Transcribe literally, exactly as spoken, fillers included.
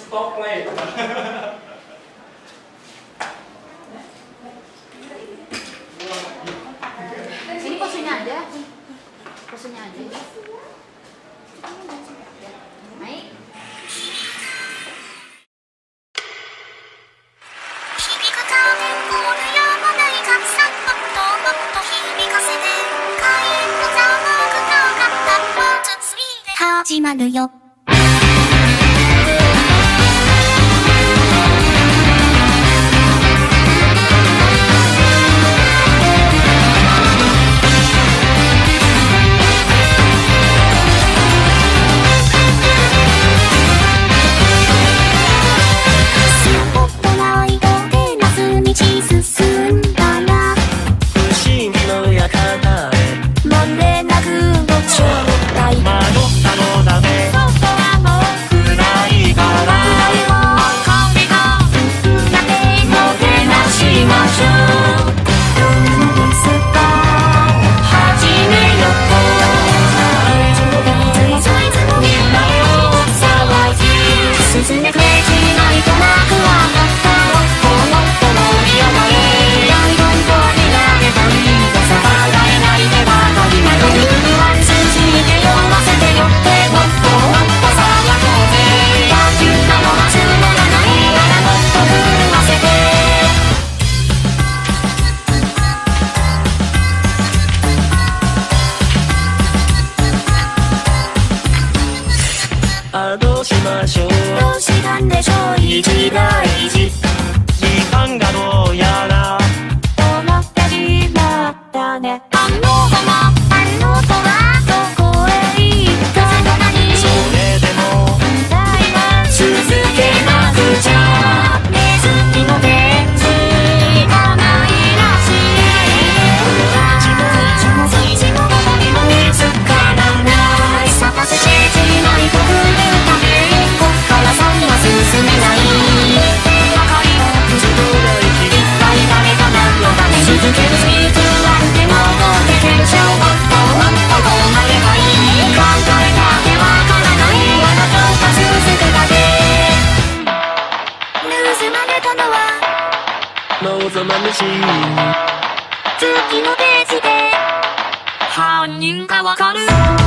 stoplight. Ini posenya aja. Posenya aja. Naik. 始まるよ。 どうしましょう。 どうしたんでしょう。 一大事。時間がどうやら止まってしまったね。あの子もあの子はどこへ行ったのかに。 それでも問題は続けなくちゃ。ネズミの手つかないらしい。一も一もそいちもどこにも見つからない。探せしないと来るためこっから先は進めない。明かりをつぶる一体誰が何のため続けるスピードなんてもうできるしょう。もっともっとこうなればいい。考えたってわからない。あなたが続くだけ。盗まれたのは望まぬし月のページで犯人がわかる。